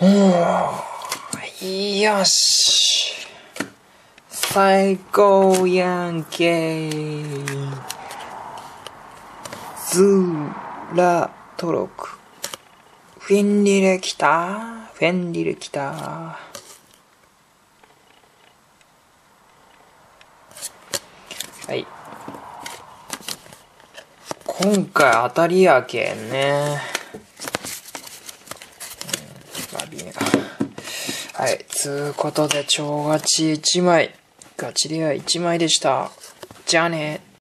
よし。最高やんけ。ズーラ登録。フェンリル来た。はい。今回当たりやけんね。はい。つうことで、超ガチ1枚。ガチレア1枚でした。じゃあね。